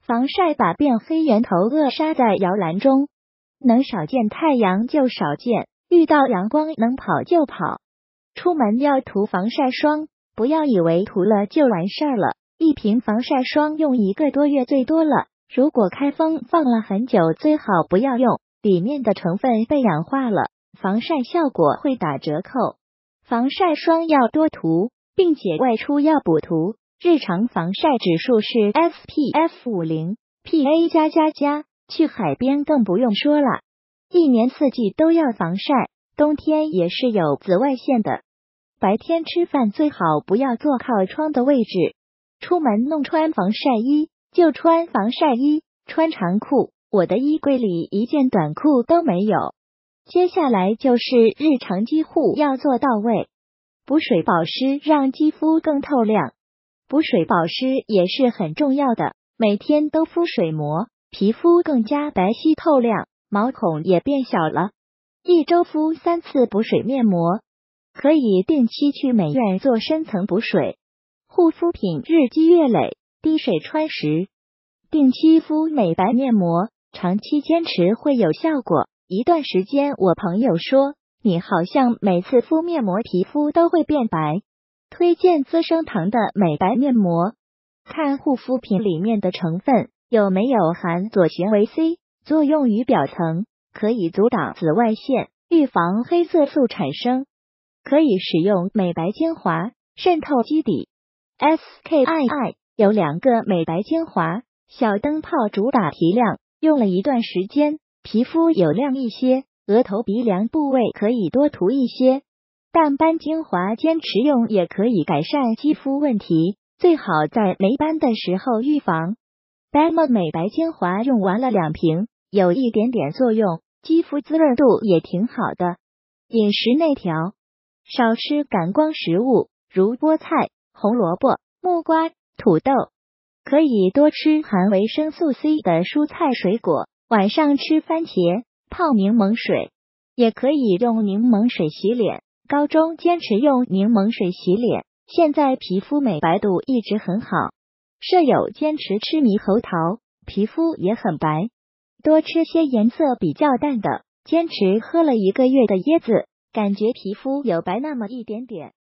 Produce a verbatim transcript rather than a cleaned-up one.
防晒把变黑源头扼杀在摇篮中，能少见太阳就少见，遇到阳光能跑就跑。出门要涂防晒霜，不要以为涂了就完事儿了，一瓶防晒霜用一个多月最多了，如果开封放了很久，最好不要用，里面的成分被氧化了，防晒效果会打折扣。防晒霜要多涂，并且外出要补涂。日常防晒指数是 S P F 五十 P A 加加加，去海边更不用说了。一年四季都要防晒，冬天也是有紫外线的。白天吃饭最好不要坐靠窗的位置。出门弄穿防晒衣就穿防晒衣，穿长裤，我的衣柜里一件短裤都没有。接下来就是日常肌护要做到位，补水保湿让肌肤更透亮。补水保湿也是很重要的，每天都敷水膜，皮肤更加白皙透亮，毛孔也变小了。一周敷三次补水面膜，可以定期去美院做深层补水。护肤品日积月累，滴水穿石，定期敷美白面膜，长期坚持会有效果。一段时间我朋友说，你好像每次敷面膜皮肤都会变白。推荐资生堂的美白面膜，看护肤品里面的成分有没有含左旋维 C， 作用于表层，可以阻挡紫外线，预防黑色素产生。可以使用美白精华，渗透基底。S K I I 有两个美白精华，小灯泡主打提亮，用了一段时间，皮肤有亮一些，额头鼻梁部位可以多涂一些。淡斑精华坚持用也可以改善肌肤问题，最好在没斑的时候预防。Derma 美白精华用完了两瓶，有一点点作用，肌肤滋润度也挺好的。饮食内调，少吃感光食物，如菠菜、红萝卜、木瓜、土豆，可以多吃含维生素 C 的蔬菜水果，晚上吃番茄，泡柠檬水，也可以用柠檬水洗脸。高中坚持用柠檬水洗脸，现在皮肤美白度一直很好。舍友坚持吃猕猴桃，皮肤也很白。多吃些颜色比较淡的，坚持喝了一个月的椰子，感觉皮肤有白那么一点点。